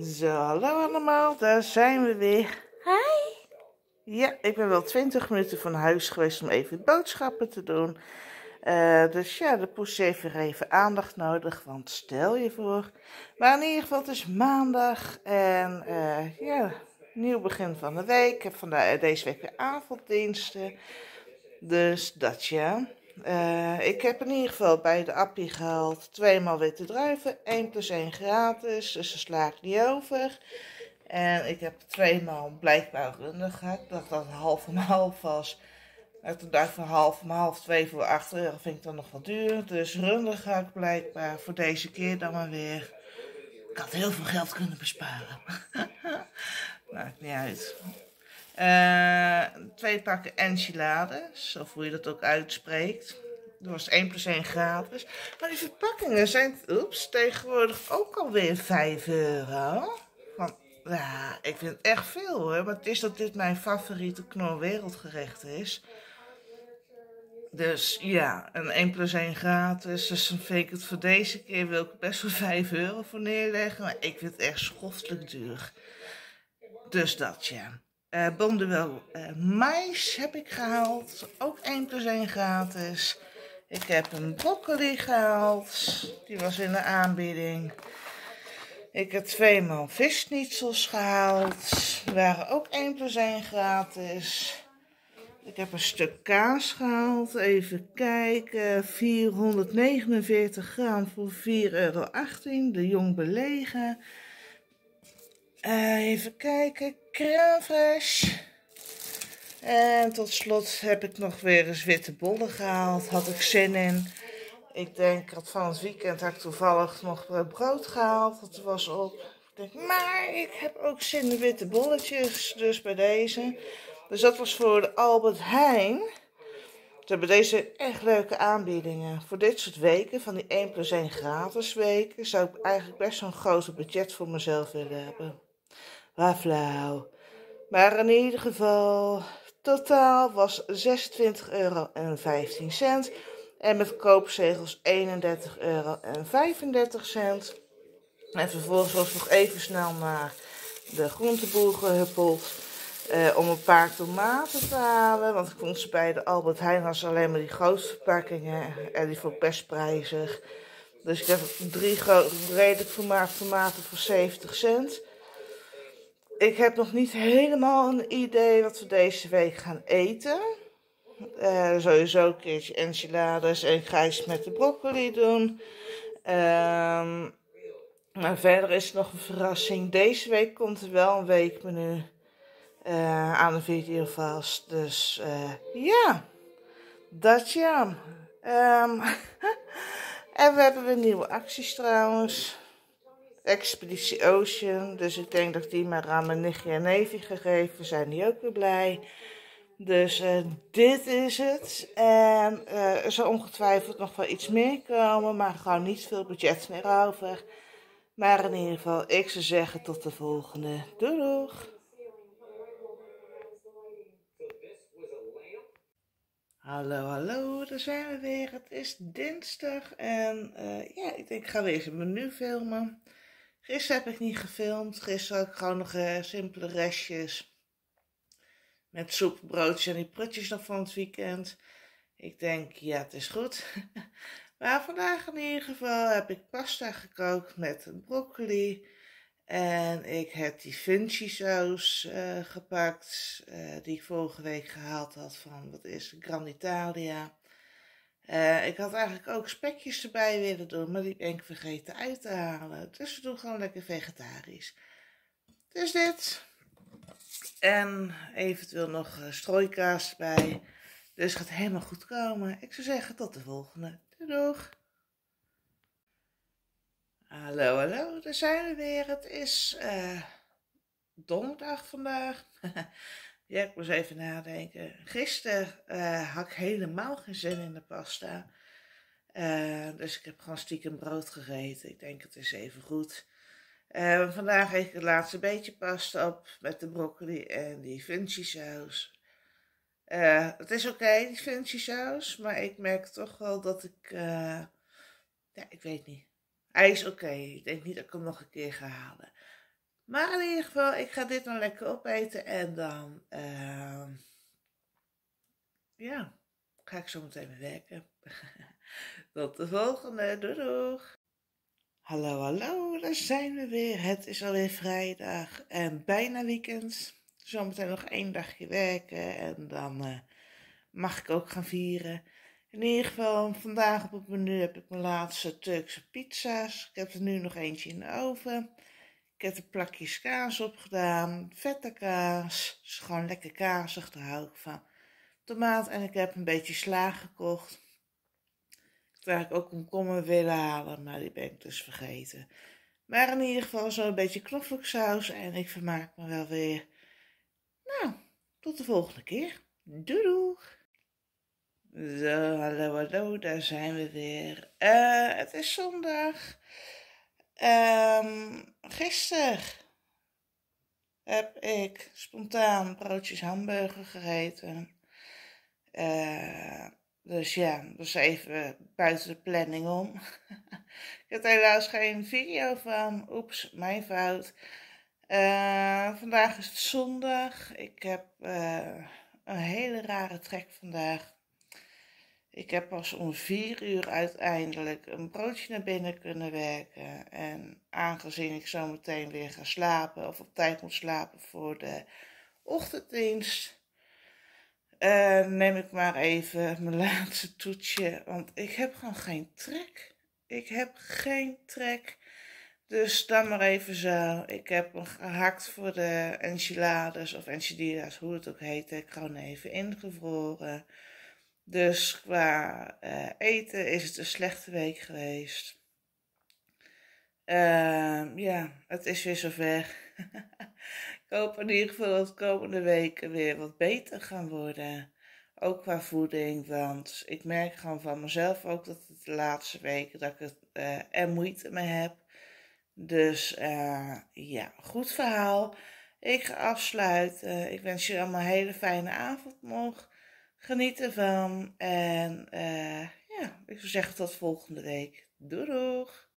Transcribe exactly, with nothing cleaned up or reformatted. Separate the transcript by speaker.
Speaker 1: Zo, hallo allemaal, daar zijn we weer. Hi! Ja, ik ben wel twintig minuten van huis geweest om even boodschappen te doen. Uh, dus ja, de poes heeft weer even aandacht nodig, want stel je voor. Maar in ieder geval, het is maandag en uh, ja, nieuw begin van de week. Ik heb vandaag deze week weer avonddiensten. Dus dat ja. Uh, ik heb in ieder geval bij de appie gehaald tweemaal witte druiven, één plus één gratis, dus ze sla ik niet over. En ik heb tweemaal blijkbaar runder gehad. Ik dacht dat het half om half was. En toen dacht ik van half om half, twee voor acht euro vind ik dan nog wat duur. Dus runder ga ik blijkbaar voor deze keer dan maar weer. Ik had heel veel geld kunnen besparen. Maakt niet uit. Uh, twee pakken enchilades, of hoe je dat ook uitspreekt. Er was één plus één gratis. Maar die verpakkingen zijn oeps, tegenwoordig ook alweer vijf euro. Want, ja, ik vind het echt veel hoor. Maar het is dat dit mijn favoriete knor wereldgerecht is. Dus ja, een één plus één gratis. Dus dan vind ik het voor deze keer wil ik best wel vijf euro voor neerleggen. Maar ik vind het echt schoftelijk duur. Dus dat ja. Uh, Bonduel uh, mais heb ik gehaald. Ook één plus één gratis. Ik heb een broccoli gehaald. Die was in de aanbieding. Ik heb tweemaal visschnitzels gehaald. Die waren ook één plus één gratis. Ik heb een stuk kaas gehaald. Even kijken. vierhonderdnegenenveertig gram voor vier euro achttien. De jong belegen. Uh, even kijken. Crème fraîche. En tot slot heb ik nog weer eens witte bollen gehaald. Had ik zin in. Ik denk dat van het weekend had ik toevallig nog brood gehaald. Dat was op. Ik denk, maar ik heb ook zin in witte bolletjes. Dus bij deze. Dus dat was voor de Albert Heijn. Ze hebben deze echt leuke aanbiedingen. Voor dit soort weken, van die één plus één gratis weken, zou ik eigenlijk best zo'n groot budget voor mezelf willen hebben. Waar flauw. Maar in ieder geval, totaal was zesentwintig euro en vijftien cent. En met koopzegels eenendertig euro en vijfendertig cent. En vervolgens was ik nog even snel naar de groenteboer gehuppeld. Uh, om een paar tomaten te halen. Want ik vond ze bij de Albert Heijn als alleen maar die grote verpakkingen. En die vond ik best prijzig. Dus ik heb drie redelijk vermaakte tomaten voor zeventig cent. Ik heb nog niet helemaal een idee wat we deze week gaan eten. Uh, sowieso een keertje enchilades en ik ga iets met de broccoli doen. Uh, maar verder is het nog een verrassing. Deze week komt er wel een weekmenu uh, aan de video vast. Dus uh, ja, dat ja. Um, en we hebben weer nieuwe acties trouwens. Expeditie Ocean, dus ik denk dat ik die maar aan mijn nichtje en neefje gegeven, zijn die ook weer blij. Dus uh, dit is het. En uh, er zal ongetwijfeld nog wel iets meer komen, maar gewoon niet veel budget meer over. Maar in ieder geval, ik zou zeggen tot de volgende. Doei doeg! Hallo, hallo, daar zijn we weer. Het is dinsdag en uh, ja, ik denk ik ga weer eens een menu filmen. Gisteren heb ik niet gefilmd. Gisteren had ik gewoon nog uh, simpele restjes. Met soep, broodjes en die prutjes nog van het weekend. Ik denk, ja, het is goed. Maar vandaag in ieder geval heb ik pasta gekookt met broccoli. En ik heb die Vinci saus uh, gepakt. Uh, die ik vorige week gehaald had van, wat is het, Gran Italia. Uh, ik had eigenlijk ook spekjes erbij willen doen, maar die ben ik vergeten uit te halen. Dus we doen gewoon lekker vegetarisch. Dus dit. En eventueel nog uh, strooikaas erbij. Dus het gaat helemaal goed komen. Ik zou zeggen tot de volgende. Doei doeg! Hallo, hallo, daar zijn we weer. Het is uh, donderdag vandaag. Ja, ik moest even nadenken. Gisteren uh, had ik helemaal geen zin in de pasta. Uh, dus ik heb gewoon stiekem brood gegeten. Ik denk het is even goed. Uh, vandaag eet ik het laatste beetje pasta op met de broccoli en die Vinci saus. Uh, het is oké, okay, die Vinci saus. Maar ik merk toch wel dat ik... Uh, ja, ik weet niet. Hij is oké. Okay. Ik denk niet dat ik hem nog een keer ga halen. Maar in ieder geval, ik ga dit dan lekker opeten en dan, uh, ja, ga ik zo meteen weer werken. Tot de volgende, doei doeg! Hallo, hallo, daar zijn we weer. Het is alweer vrijdag en bijna weekend. Zometeen nog één dagje werken en dan uh, mag ik ook gaan vieren. In ieder geval, vandaag op het menu heb ik mijn laatste Turkse pizza's. Ik heb er nu nog eentje in de oven. Ik heb er plakjes kaas op gedaan, vette kaas. Het is gewoon lekker kazig, daar hou ik van. Tomaat en ik heb een beetje sla gekocht. Ik zou eigenlijk ook komkommer willen halen, maar die ben ik dus vergeten. Maar in ieder geval zo'n beetje knoflooksaus en ik vermaak me wel weer. Nou, tot de volgende keer. Doei doeg! Zo, hallo, hallo, daar zijn we weer. Uh, het is zondag. Um, gisteren heb ik spontaan broodjes hamburger gegeten. Uh, dus ja, dat is even buiten de planning om. Ik heb er helaas geen video van. Oeps, mijn fout. Uh, vandaag is het zondag. Ik heb uh, een hele rare trek vandaag. Ik heb pas om vier uur uiteindelijk een broodje naar binnen kunnen werken. En aangezien ik zo meteen weer ga slapen of op tijd moet slapen voor de ochtenddienst, uh, neem ik maar even mijn laatste toetje. Want ik heb gewoon geen trek. Ik heb geen trek. Dus dan maar even zo. Ik heb hem gehakt voor de enchiladas of enchiladas, hoe het ook heet. Ik gewoon even ingevroren. Dus qua uh, eten is het een slechte week geweest. Uh, ja, het is weer zover. Ik hoop in ieder geval dat de komende weken weer wat beter gaan worden. Ook qua voeding, want ik merk gewoon van mezelf ook dat het de laatste weken dat ik het, uh, er moeite mee heb. Dus uh, ja, goed verhaal. Ik ga afsluiten. Ik wens jullie allemaal een hele fijne avond nog. Geniet ervan en uh, ja, ik zou zeggen tot volgende week. Doei doeg!